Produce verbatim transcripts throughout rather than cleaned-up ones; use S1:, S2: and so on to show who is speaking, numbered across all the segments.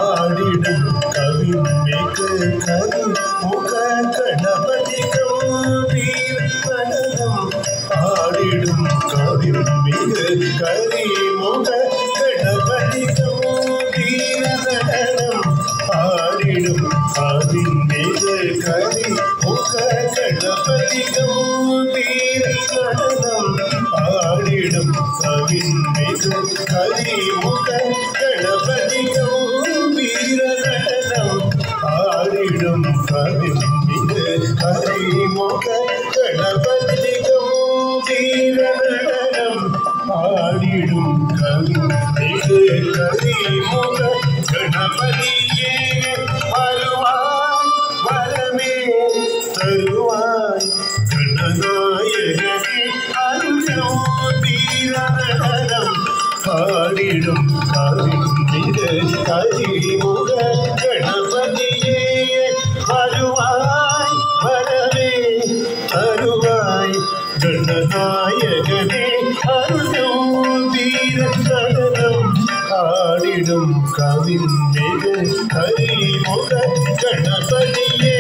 S1: ஆடிடும் கவிமிகு கவி முக கணபதி கம்பீர நடனம் ஆடிடும் கவிமிகு கவி முக கணபதி கம்பீர நடனம் ஆடிடும் கவிமிகு கவி முக கணபதி கம்பீர நடனம் ஆடிடும் கவிமிகு கவி முக கணபதி கம்பீர நடனம் ஆடிடும் கவிமிகு கவி முக கணபதி கம்பீர நடனம் ஆடிடும் கவிமிகு கவி முக கணபதியே வருவாய் வரமே தருவாய் கணநாயகனே அருள்ஜோதிர நடனம் ஆடிடும் கவிமிகு கவி முக கணபதியே வருவாய் வரவே தருவாய் கணநாயகனே அருள்ஜோதிர நடனம் ஆடிடும் கவிமிகு கவி முக கணபதியே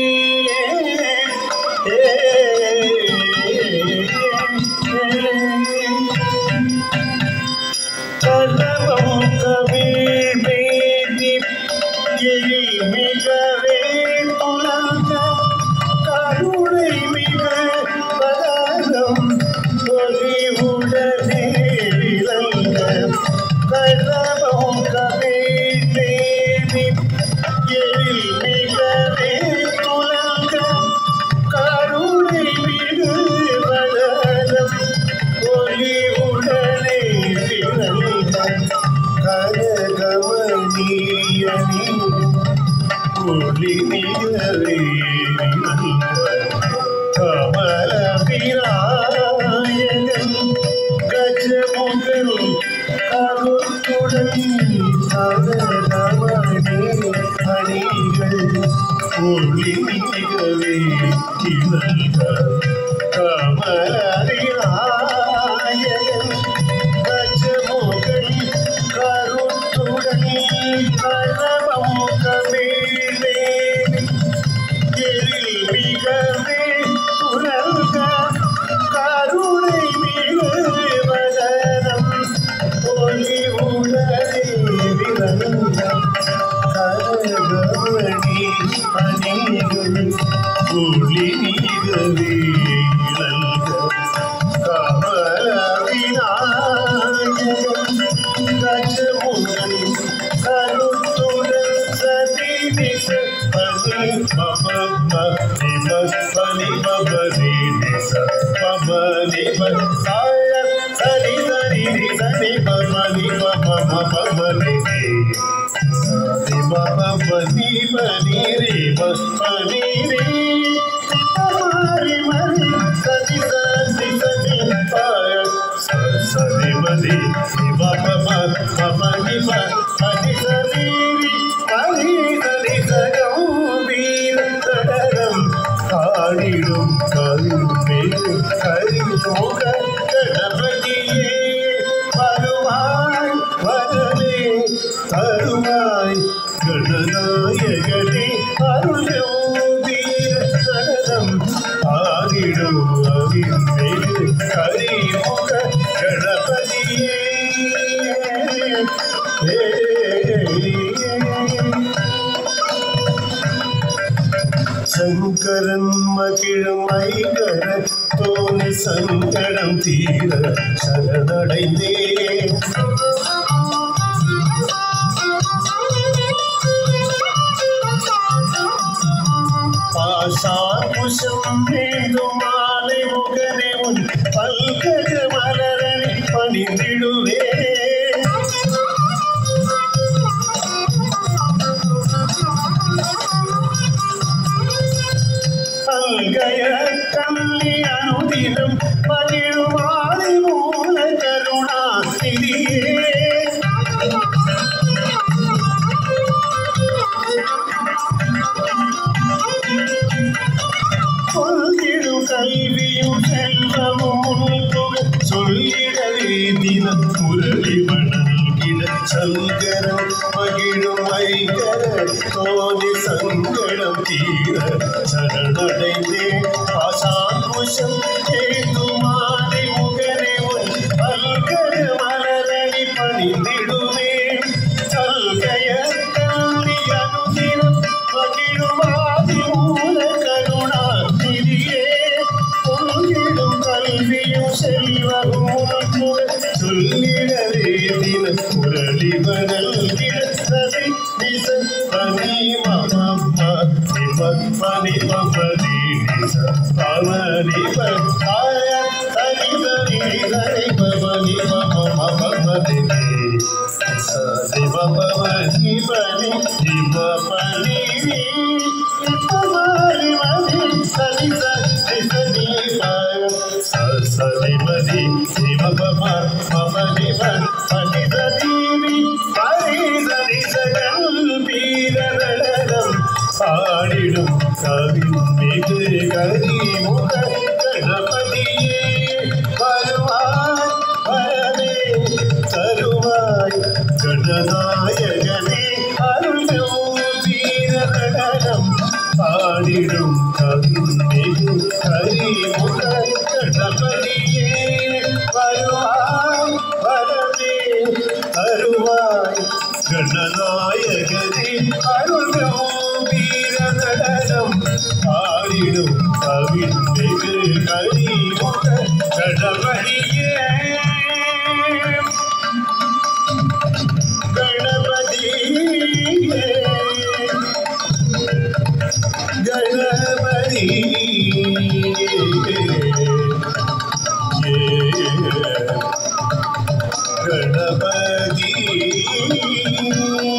S1: கணவம் கவிர் வேதி எழில் மிகவே துலங்க கருணை மிக பலரும் ஒளிவுடனே விளங்க கணவம் கவிர் வேதி எழில் மிகவே துலங்க கருணை மிக பலரும் ஒளிவுடனே விளங்க கரகமணியணி ஒளி மிகவே கமல விநாயகன் கஜமுகன் கருத்துடன் கரகமணி அணிகள் ஒளி மிகவே இவங்க கமல விநாயகன் கஜமுகன் கருத்துடன் கரமுகமே எழில் மிகவே துலங்க கருணை மிகு வதனம் ஒளி உடனே விளங்க கரகமணி அணிகள் ஒளி மிகவே இளங்க கமல விநாயகன் கஜமுகன் கருத்துடன் சதி நிச பனி மம நிம பனி மம நிச மம நிம சாய சரி சரி சரி மம நிம மம மம நிதி சரி மம பனி பனி ரே பனி ரே மரி மரி சதி சதி சதி சாய சரி மதி நிம மம மம நிம சதி சதி பனி சதி சகம்பீர நடனம் ஆடிடும் கவிமிகு கவி முக கணபதியே வருவாய் வரவே தருவாய் கணநாயகனே அருள்ஜோதிர நடனம் ஆடிடும் கவிமிகு கவி முக கணபதியே சங்கரன் மகிழும் ஐகர தோணி சங்கடம் தீர சரணடைந்தே பாசாங்குஷம் வேண்டும் மாலை முகனே உன் பல்கஜ மலரணி பணிந்திடுவே அல்கய கண்ணி அனுதினம் மகிழுமாலை மூல கருணாநிதியே சங்கரம் மகிழும் ஐங்கர தோணி சங்கடம் தீர சரணடைந்தேன் பாசாங்குஷம் ஏதுமானை முகனே உன் பல்கர மலரணி பணிந்திடுவேன் சல்கய கல்வி அனுதினம் மகிழுமாதி மூல கருணா நிதியே பொங்கிடும் கல்வியும் செல்வமும் சொல்லிடவே தின முரளிவனல் கிடத்ததை நிச பனி மமம்மா நிம பனி மமதி நிச பவனி பய தனி தனி தனி பவனி மம மமதி சதி பவனி பனி நிம பனி பவனி மதி சதி சதி சதி பய சதி மதி நிம பம மமதி பனி சதி பரி சதி சகல் பீரவளம் பாடிடும் கவின் மிகு கரிமுக கணபதியே வருவாய் வரவே தருவாய் கணநாயகனே அருளும் வீரவளம் பாடிடும் கவின் மிகு கரிமுக கணபதியே வருவாய் வரவே தருவாய் கணநாயகனே அருளும் வீரநடனம் பாடிடும் கவின் மிகு கரிமுக கணபதியே கணபதியே கணபதி கணபதி